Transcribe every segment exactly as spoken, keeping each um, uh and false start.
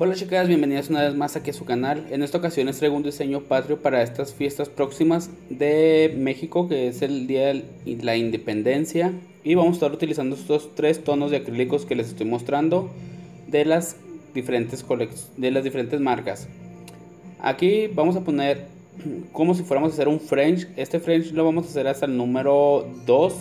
Hola chicas, bienvenidas una vez más aquí a su canal. En esta ocasión les traigo un diseño patrio para estas fiestas próximas de México, que es el Día de la Independencia. Y vamos a estar utilizando estos tres tonos de acrílicos que les estoy mostrando de las diferentes de las diferentes marcas. Aquí vamos a poner como si fuéramos a hacer un French. Este French lo vamos a hacer hasta el número dos.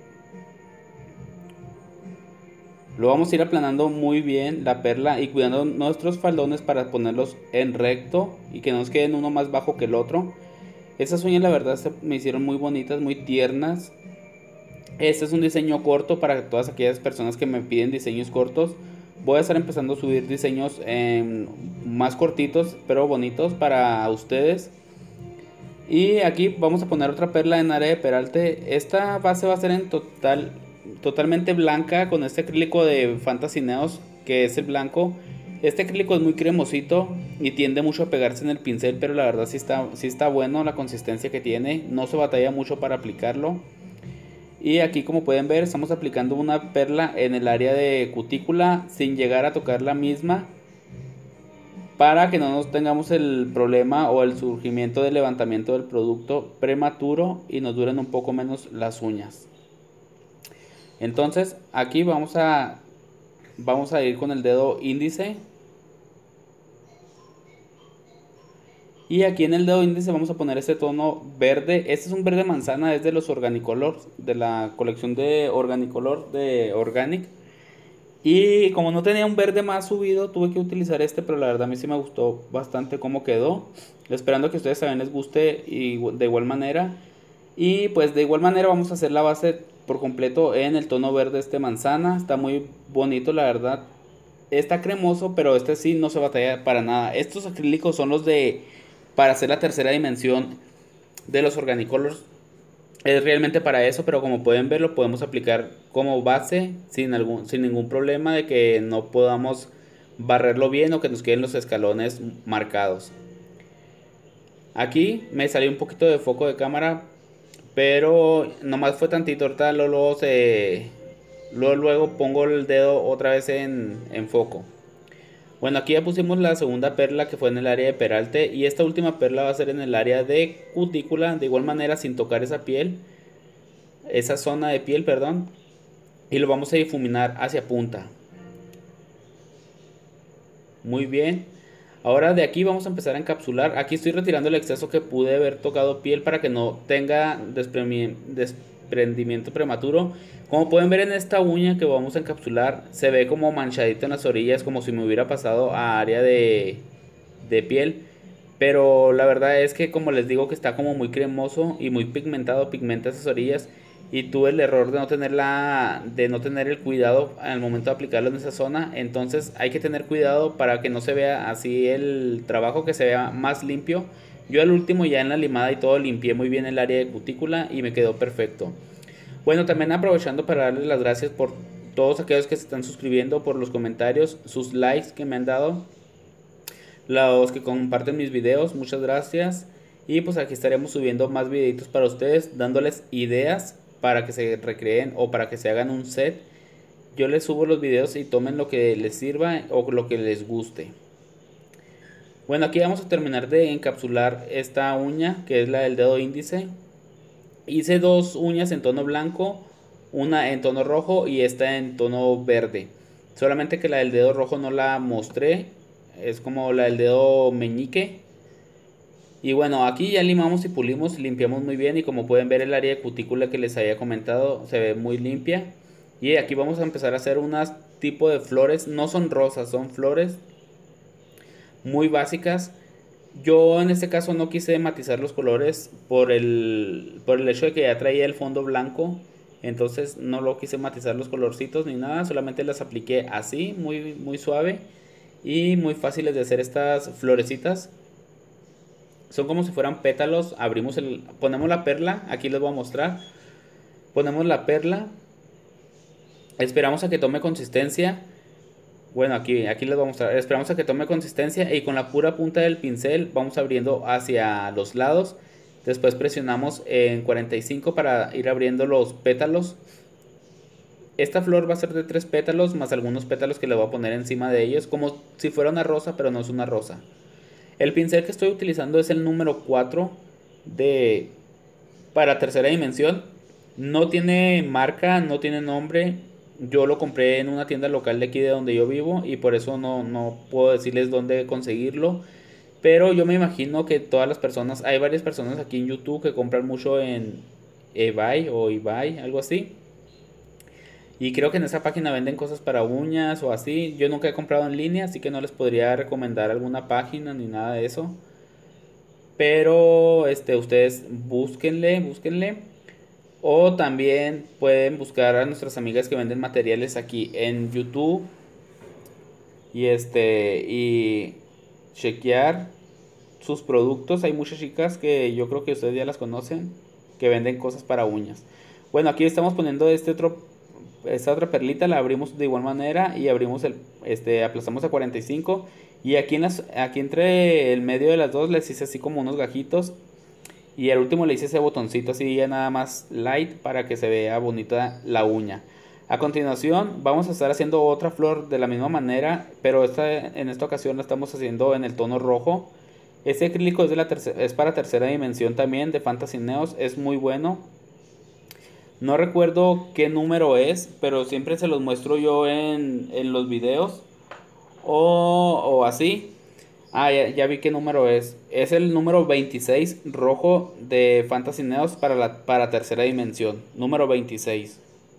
Lo vamos a ir aplanando muy bien la perla y cuidando nuestros faldones para ponerlos en recto y que no nos queden uno más bajo que el otro. Estas uñas la verdad se me hicieron muy bonitas, muy tiernas. Este es un diseño corto para todas aquellas personas que me piden diseños cortos. Voy a estar empezando a subir diseños eh, más cortitos pero bonitos para ustedes. Y aquí vamos a poner otra perla en área de peralte. Esta base va a ser en total totalmente blanca con este acrílico de Fantasy Neos, que es el blanco. Este acrílico es muy cremosito y tiende mucho a pegarse en el pincel, pero la verdad sí está, sí está bueno la consistencia que tiene. No se batalla mucho para aplicarlo. Y aquí, como pueden ver, estamos aplicando una perla en el área de cutícula sin llegar a tocar la misma, para que no nos tengamos el problema o el surgimiento del levantamiento del producto prematuro y nos duren un poco menos las uñas. Entonces aquí vamos a vamos a ir con el dedo índice, y aquí en el dedo índice vamos a poner este tono verde. Este es un verde manzana, es de los Organicolor, de la colección de Organicolor de Organic. Y como no tenía un verde más subido, tuve que utilizar este, pero la verdad a mí sí me gustó bastante cómo quedó. Esperando que a ustedes también les guste y de igual manera. Y pues de igual manera vamos a hacer la base por completo en el tono verde este manzana. Está muy bonito la verdad. Está cremoso, pero este sí no se batalla para nada. Estos acrílicos son los de para hacer la tercera dimensión de los Organicolors. Es realmente para eso, pero como pueden ver lo podemos aplicar como base sin, algún, sin ningún problema de que no podamos barrerlo bien o que nos queden los escalones marcados. Aquí me salió un poquito de foco de cámara, pero nomás fue tantito. Ahorita luego, se, luego, luego pongo el dedo otra vez en, en foco. Bueno, aquí ya pusimos la segunda perla que fue en el área de peralte, y esta última perla va a ser en el área de cutícula, de igual manera sin tocar esa piel, esa zona de piel, perdón, y lo vamos a difuminar hacia punta. Muy bien. Ahora de aquí vamos a empezar a encapsular. Aquí estoy retirando el exceso que pude haber tocado piel para que no tenga desprendimiento prematuro. Como pueden ver en esta uña que vamos a encapsular, se ve como manchadito en las orillas, como si me hubiera pasado a área de, de piel. Pero la verdad es que, como les digo, que está como muy cremoso y muy pigmentado, pigmenta esas orillas. Y tuve el error de no tener la, de no tener el cuidado al momento de aplicarlo en esa zona. Entonces hay que tener cuidado para que no se vea así el trabajo, que se vea más limpio. Yo al último, ya en la limada y todo, limpié muy bien el área de cutícula y me quedó perfecto. Bueno, también aprovechando para darles las gracias por todos aquellos que se están suscribiendo, por los comentarios, sus likes que me han dado, los que comparten mis videos, muchas gracias. Y pues aquí estaremos subiendo más videitos para ustedes, dándoles ideas para que se recreen o para que se hagan un set. Yo les subo los videos y tomen lo que les sirva o lo que les guste. Bueno, aquí vamos a terminar de encapsular esta uña, que es la del dedo índice. Hice dos uñas en tono blanco, una en tono rojo y esta en tono verde. Solamente que la del dedo rojo no la mostré, es como la del dedo meñique. Y bueno, aquí ya limamos y pulimos, limpiamos muy bien, y como pueden ver el área de cutícula que les había comentado se ve muy limpia. Y aquí vamos a empezar a hacer unas tipo de flores, no son rosas, son flores muy básicas. Yo en este caso no quise matizar los colores por el, por el hecho de que ya traía el fondo blanco. Entonces no lo quise matizar los colorcitos ni nada, solamente las apliqué así, muy, muy suave y muy fáciles de hacer estas florecitas. Son como si fueran pétalos. Abrimos el, ponemos la perla, aquí les voy a mostrar. Ponemos la perla, esperamos a que tome consistencia. Bueno, aquí, aquí les voy a mostrar. Esperamos a que tome consistencia y con la pura punta del pincel vamos abriendo hacia los lados. Después presionamos en cuarenta y cinco para ir abriendo los pétalos. Esta flor va a ser de tres pétalos más algunos pétalos que le voy a poner encima de ellos, como si fuera una rosa, pero no es una rosa. El pincel que estoy utilizando es el número cuatro de para tercera dimensión. No tiene marca, no tiene nombre. Yo lo compré en una tienda local de aquí de donde yo vivo y por eso no, no puedo decirles dónde conseguirlo. Pero yo me imagino que todas las personas, hay varias personas aquí en YouTube que compran mucho en eBay o eBay, algo así. Y creo que en esa página venden cosas para uñas o así. Yo nunca he comprado en línea, así que no les podría recomendar alguna página ni nada de eso. Pero este, ustedes búsquenle, búsquenle. O también pueden buscar a nuestras amigas que venden materiales aquí en YouTube. Y este, y chequear sus productos. Hay muchas chicas que yo creo que ustedes ya las conocen, que venden cosas para uñas. Bueno, aquí estamos poniendo este otro, esta otra perlita, la abrimos de igual manera y abrimos el, este, aplastamos a cuarenta y cinco y aquí en las, aquí entre el medio de las dos les hice así como unos gajitos y al último le hice ese botoncito así ya nada más light para que se vea bonita la uña. A continuación vamos a estar haciendo otra flor de la misma manera, pero esta, en esta ocasión la estamos haciendo en el tono rojo. Este acrílico es, de la tercera, es para tercera dimensión también, de Fantasy Neos, es muy bueno. No recuerdo qué número es, pero siempre se los muestro yo en, en los videos o, o así. Ah, ya, ya vi qué número es. Es el número veintiséis rojo de Fantasy Neos para la para tercera dimensión. Número veintiséis.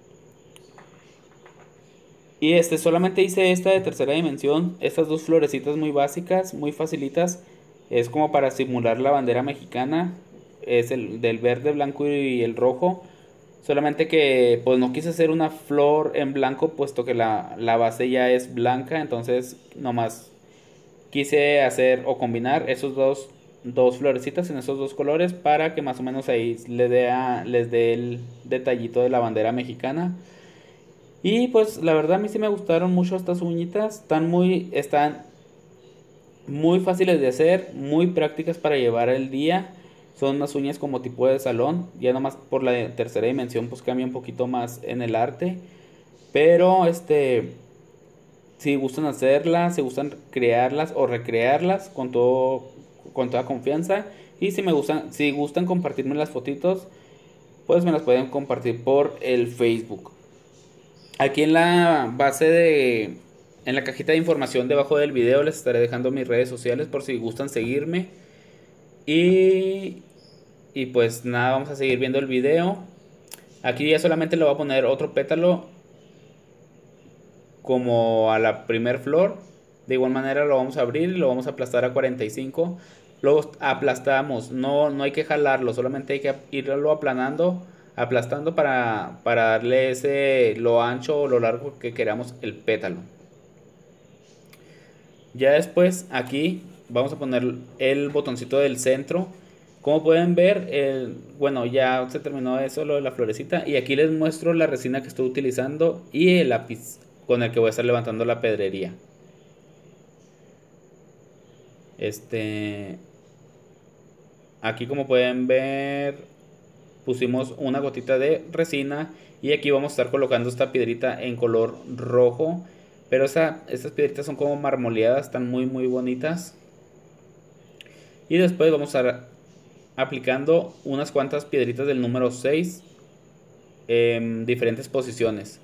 Y este solamente hice esta de tercera dimensión. Estas dos florecitas muy básicas, muy facilitas. Es como para simular la bandera mexicana. Es el del verde, blanco y el rojo. Solamente que pues no quise hacer una flor en blanco puesto que la, la base ya es blanca. Entonces nomás quise hacer o combinar esos dos, dos florecitas en esos dos colores para que más o menos ahí les dé, a- les dé el detallito de la bandera mexicana. Y pues la verdad a mí sí me gustaron mucho estas uñitas. Están muy, están muy fáciles de hacer, muy prácticas para llevar el día. Son unas uñas como tipo de salón. Ya nomás por la tercera dimensión pues cambia un poquito más en el arte. Pero este, si gustan hacerlas, si gustan crearlas o recrearlas con todo, con toda confianza. Y si me gustan, si gustan compartirme las fotitos, pues me las pueden compartir por el Facebook. Aquí en la base de, en la cajita de información debajo del video les estaré dejando mis redes sociales por si gustan seguirme. Y, y pues nada, vamos a seguir viendo el video. Aquí ya solamente le voy a poner otro pétalo como a la primer flor. De igual manera lo vamos a abrir y lo vamos a aplastar a cuarenta y cinco. Luego aplastamos, no, no hay que jalarlo, solamente hay que irlo aplanando, aplastando para, para darle ese lo ancho o lo largo que queramos el pétalo. Ya después aquí vamos a poner el botoncito del centro. Como pueden ver, el, bueno, ya se terminó eso, lo de la florecita. Y aquí les muestro la resina que estoy utilizando y el lápiz con el que voy a estar levantando la pedrería. Este, aquí como pueden ver, pusimos una gotita de resina y aquí vamos a estar colocando esta piedrita en color rojo. Pero esa, estas piedritas son como marmoleadas, están muy muy bonitas. Y después vamos a estar aplicando unas cuantas piedritas del número seis en diferentes posiciones.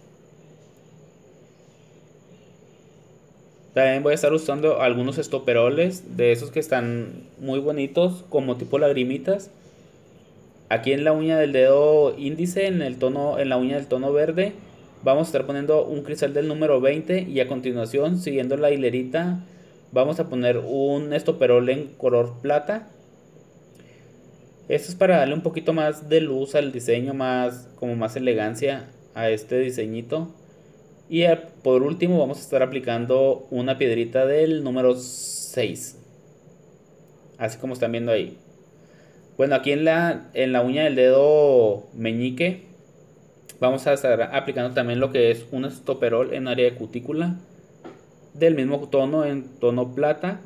También voy a estar usando algunos estoperoles de esos que están muy bonitos, como tipo lagrimitas. Aquí en la uña del dedo índice, en el tono, en la uña del tono verde, vamos a estar poniendo un cristal del número veinte y a continuación, siguiendo la hilerita, vamos a poner un estoperol en color plata. Esto es para darle un poquito más de luz al diseño, más como más elegancia a este diseñito. Y por último vamos a estar aplicando una piedrita del número seis, así como están viendo ahí. Bueno, aquí en la, en la uña del dedo meñique vamos a estar aplicando también lo que es un estoperol en área de cutícula del mismo tono, en tono plata,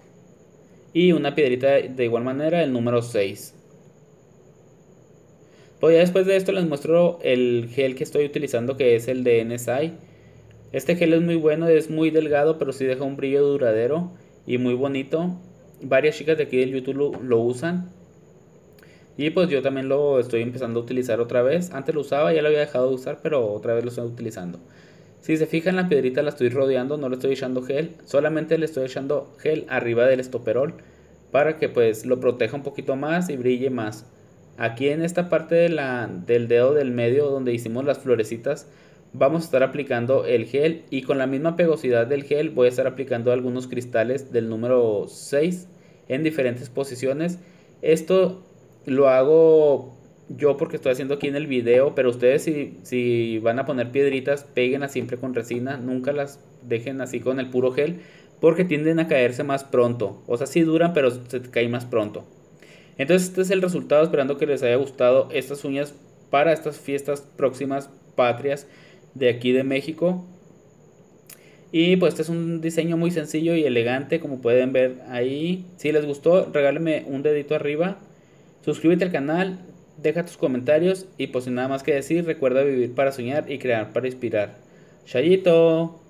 y una piedrita de igual manera el número seis. Pues ya después de esto les muestro el gel que estoy utilizando, que es el de N S I. Este gel es muy bueno, es muy delgado, pero sí deja un brillo duradero y muy bonito. Varias chicas de aquí del YouTube lo, lo usan. Y pues yo también lo estoy empezando a utilizar otra vez. Antes lo usaba, ya lo había dejado de usar, pero otra vez lo estoy utilizando. Si se fijan, la piedrita la estoy rodeando, no le estoy echando gel. Solamente le estoy echando gel arriba del estoperol para que pues lo proteja un poquito más y brille más. Aquí en esta parte de la, del dedo del medio donde hicimos las florecitas, vamos a estar aplicando el gel y con la misma pegosidad del gel voy a estar aplicando algunos cristales del número seis en diferentes posiciones. Esto lo hago yo porque estoy haciendo aquí en el video, pero ustedes si, si van a poner piedritas, péguenlas siempre con resina, nunca las dejen así con el puro gel, porque tienden a caerse más pronto. O sea, sí duran, pero se te cae más pronto. Entonces este es el resultado, esperando que les haya gustado estas uñas para estas fiestas próximas patrias de aquí de México. Y pues este es un diseño muy sencillo y elegante, como pueden ver ahí. Si les gustó, regálenme un dedito arriba. Suscríbete al canal, deja tus comentarios y pues sin nada más que decir, recuerda vivir para soñar y crear para inspirar. Chayito.